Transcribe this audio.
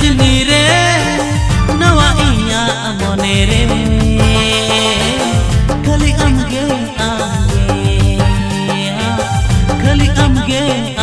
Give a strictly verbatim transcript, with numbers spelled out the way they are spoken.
लगनी रे नवा इया मोने रे खाली अमगे आगे खाली अमगे